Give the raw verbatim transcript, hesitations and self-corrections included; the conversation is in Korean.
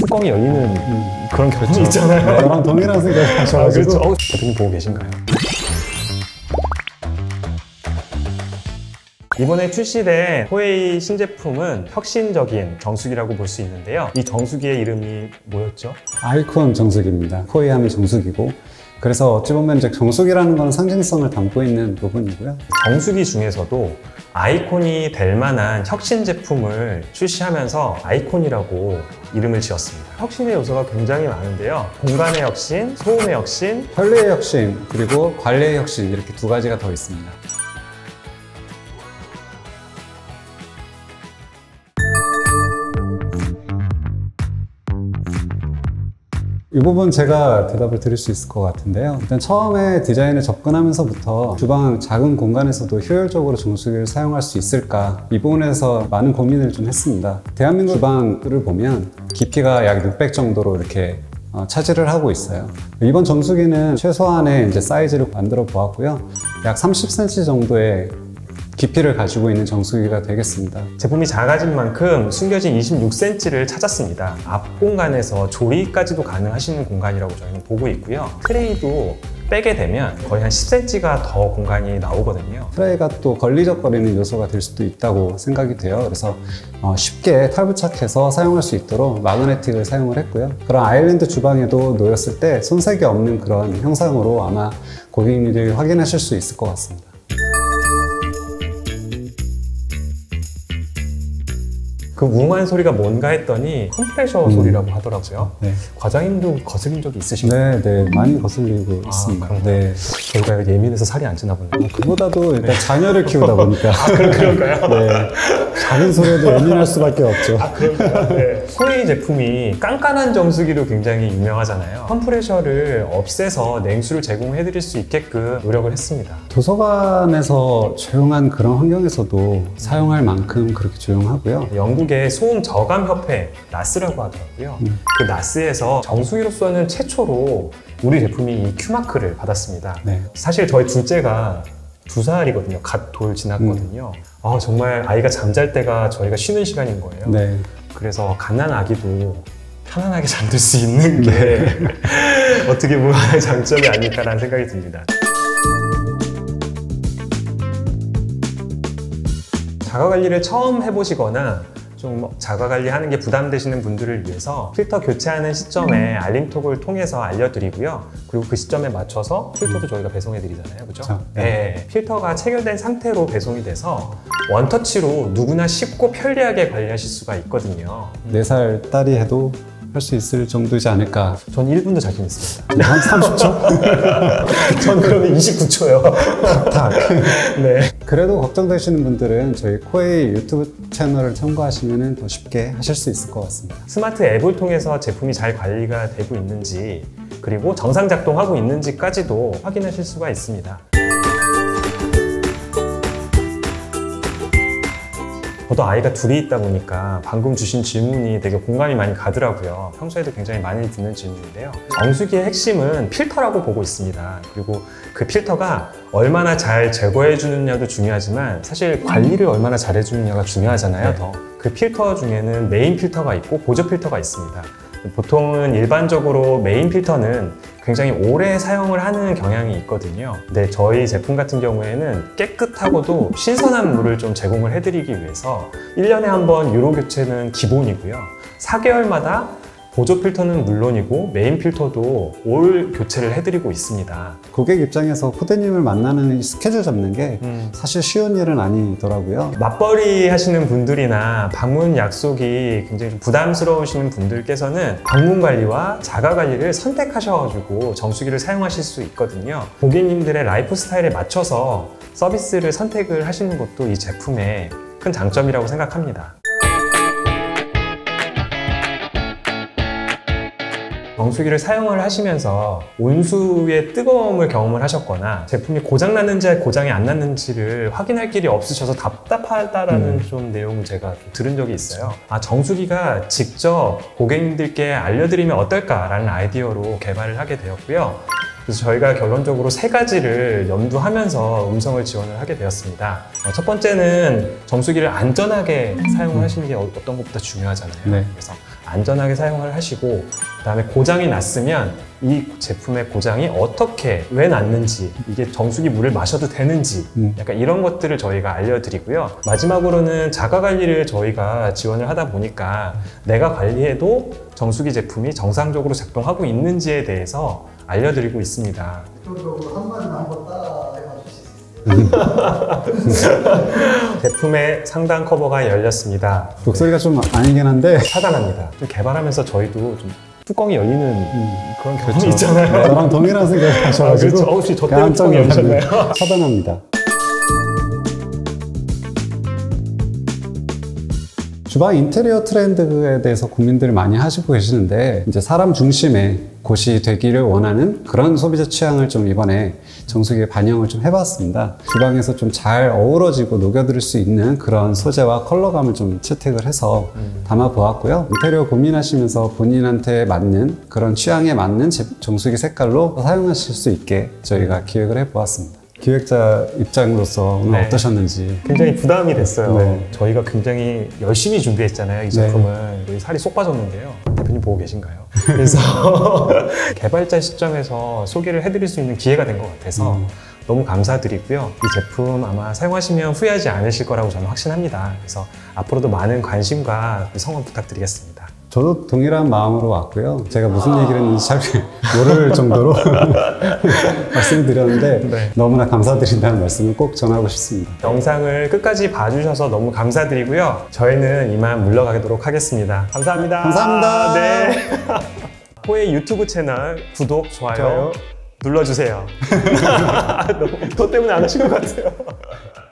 뚜껑이 열리는 음, 그런 경험이 그렇죠. 있잖아요. 저랑 동일한 생각을 하셔가지고. 아, 그렇죠. 어, 대표님 보고 계신가요? 이번에 출시된 코웨이 신제품은 혁신적인 정수기라고 볼 수 있는데요. 이 정수기의 이름이 뭐였죠? 아이콘 정수기입니다. 코웨이 하면 정수기고, 그래서 어찌 보면 이제 정수기라는 건 상징성을 담고 있는 부분이고요. 정수기 중에서도 아이콘이 될 만한 혁신 제품을 출시하면서 아이콘이라고 이름을 지었습니다. 혁신의 요소가 굉장히 많은데요. 공간의 혁신, 소음의 혁신, 편리의 혁신, 그리고 관리의 혁신, 이렇게 두 가지가 더 있습니다. 이 부분 제가 대답을 드릴 수 있을 것 같은데요. 일단 처음에 디자인에 접근하면서부터 주방 작은 공간에서도 효율적으로 정수기를 사용할 수 있을까, 이 부분에서 많은 고민을 좀 했습니다. 대한민국 주방을 보면 깊이가 약 육백 정도로 이렇게 어, 차지를 하고 있어요. 이번 정수기는 최소한의 이제 사이즈를 만들어 보았고요. 약 삼십 센티미터 정도의 깊이를 가지고 있는 정수기가 되겠습니다. 제품이 작아진 만큼 숨겨진 이십육 센티미터를 찾았습니다. 앞 공간에서 조리까지도 가능하시는 공간이라고 저희는 보고 있고요. 트레이도 빼게 되면 거의 한 십 센티미터가 더 공간이 나오거든요. 트레이가 또 걸리적거리는 요소가 될 수도 있다고 생각이 돼요. 그래서 어, 쉽게 탈부착해서 사용할 수 있도록 마그네틱을 사용을 했고요. 그런 아일랜드 주방에도 놓였을 때 손색이 없는 그런 형상으로 아마 고객님들이 확인하실 수 있을 것 같습니다. 그 웅한 소리가 뭔가 했더니 컴프레셔 음. 소리라고 하더라고요. 네. 과장님도 거슬린 적이 있으신가요? 네, 네, 많이 거슬리고 아, 있습니다. 네. 저희가 예민해서 살이 안 찌나 보네요. 어, 그보다도 일단 네. 자녀를 키우다 보니까. 아, 그런, 그런가요? 네. 작은 소리에도 예민할 수밖에 없죠. 아, 그런가요? 네. 코웨이 제품이 깐깐한 정수기로 굉장히 유명하잖아요. 컴프레셔를 없애서 냉수를 제공해 드릴 수 있게끔 노력을 했습니다. 도서관에서 조용한 그런 환경에서도 사용할 만큼 그렇게 조용하고요. 영국의 소음 저감 협회 나스라고 하더라고요. 음. 그 나스에서 정수기로서는 최초로 우리 제품이 이 큐마크를 받았습니다. 네. 사실 저희 둘째가 두 살이거든요. 갓 돌 지났거든요. 음. 아, 정말 아이가 잠잘 때가 저희가 쉬는 시간인 거예요. 네. 그래서 갓난 아기도 편안하게 잠들 수 있는 게 네. 어떻게 보면 하나의 장점이 아닐까라는 생각이 듭니다. 자가 관리를 처음 해보시거나 좀 자가 관리하는 게 부담되시는 분들을 위해서 필터 교체하는 시점에 알림톡을 통해서 알려드리고요. 그리고 그 시점에 맞춰서 필터도 저희가 배송해 드리잖아요. 그죠? 그렇죠? 네. 네. 필터가 체결된 상태로 배송이 돼서 원터치로 누구나 쉽고 편리하게 관리하실 수가 있거든요. 네 살 딸이 해도 할 수 있을 정도이지 않을까. 전 일 분도 자신 있습니다. 한 삼십 초? 전 그러면 이십구 초요. 탁. 네. 그래도 걱정되시는 분들은 저희 코웨이 유튜브 채널을 참고하시면 더 쉽게 하실 수 있을 것 같습니다. 스마트 앱을 통해서 제품이 잘 관리가 되고 있는지, 그리고 정상 작동하고 있는지까지도 확인하실 수가 있습니다. 저도 아이가 둘이 있다 보니까 방금 주신 질문이 되게 공감이 많이 가더라고요. 평소에도 굉장히 많이 듣는 질문인데요. 정수기의 핵심은 필터라고 보고 있습니다. 그리고 그 필터가 얼마나 잘 제거해 주느냐도 중요하지만 사실 관리를 얼마나 잘 해주느냐가 중요하잖아요. 더. 그 필터 중에는 메인 필터가 있고 보조 필터가 있습니다. 보통은 일반적으로 메인 필터는 굉장히 오래 사용을 하는 경향이 있거든요. 근데 저희 제품 같은 경우에는 깨끗하고도 신선한 물을 좀 제공을 해드리기 위해서 일 년에 한 번 유로 교체는 기본이고요. 사 개월마다 보조 필터는 물론이고 메인 필터도 올 교체를 해드리고 있습니다. 고객 입장에서 코대님을 만나는 스케줄 잡는 게 음. 사실 쉬운 일은 아니더라고요. 맞벌이 하시는 분들이나 방문 약속이 굉장히 좀 부담스러우시는 분들께서는 방문 관리와 자가 관리를 선택하셔가지고 정수기를 사용하실 수 있거든요. 고객님들의 라이프 스타일에 맞춰서 서비스를 선택을 하시는 것도 이 제품의 큰 장점이라고 생각합니다. 정수기를 사용을 하시면서 온수의 뜨거움을 경험을 하셨거나 제품이 고장났는지 고장이 안 났는지를 확인할 길이 없으셔서 답답하다라는 음. 좀 내용을 제가 좀 들은 적이 있어요. 아, 정수기가 직접 고객님들께 알려드리면 어떨까라는 아이디어로 개발을 하게 되었고요. 그래서 저희가 결론적으로 세 가지를 염두하면서 음성을 지원을 하게 되었습니다. 첫 번째는 정수기를 안전하게 사용을 하시는 게 어떤 것보다 중요하잖아요. 네. 그래서 안전하게 사용을 하시고 그다음에 고장이 났으면 이 제품의 고장이 어떻게 왜 났는지 이게 정수기 물을 마셔도 되는지 음. 약간 이런 것들을 저희가 알려드리고요. 마지막으로는 자가 관리를 저희가 지원을 하다 보니까 내가 관리해도 정수기 제품이 정상적으로 작동하고 있는지에 대해서 알려드리고 있습니다. 대표적으로 한마디만 한번 따라 해봐 주실 수 있어요? 제품의 상단 커버가 열렸습니다. 목소리가 좀 아니긴 한데 차단합니다. 좀 개발하면서 저희도 좀 뚜껑이 열리는 그런 경험이 그렇죠. 있잖아요. 저랑 동일한 생각을 아, 하셔가지고 그렇죠. 어, 혹시 저 때문에 깜짝 뚜껑이 놀랐네요. 열리셨나요? 차단합니다. 주방 인테리어 트렌드에 대해서 고민들을 많이 하시고 계시는데 이제 사람 중심의 곳이 되기를 원하는 그런 소비자 취향을 좀 이번에 정수기에 반영을 좀 해봤습니다. 주방에서 좀 잘 어우러지고 녹여들 수 있는 그런 소재와 컬러감을 좀 채택을 해서 담아보았고요. 인테리어 고민하시면서 본인한테 맞는 그런 취향에 맞는 제- 정수기 색깔로 사용하실 수 있게 저희가 기획을 해보았습니다. 기획자 입장으로서 오늘 네. 어떠셨는지. 굉장히 부담이 됐어요. 네. 저희가 굉장히 열심히 준비했잖아요. 이 제품을. 우리 살이 쏙 빠졌는데요. 대표님 보고 계신가요? 그래서 개발자 시점에서 소개를 해드릴 수 있는 기회가 된 것 같아서 음. 너무 감사드리고요. 이 제품 아마 사용하시면 후회하지 않으실 거라고 저는 확신합니다. 그래서 앞으로도 많은 관심과 성원 부탁드리겠습니다. 저도 동일한 마음으로 왔고요. 제가 무슨 얘기를 했는지 잘 모를 정도로 말씀을 드렸는데 네. 너무나 감사드린다는 말씀을 꼭 전하고 싶습니다. 영상을 끝까지 봐주셔서 너무 감사드리고요. 저희는 이만 물러가도록 하겠습니다. 감사합니다. 감사합니다. 네. 호의 유튜브 채널 구독, 좋아요, 좋아요. 눌러주세요. 너무 저 때문에 안 하신 것 같아요.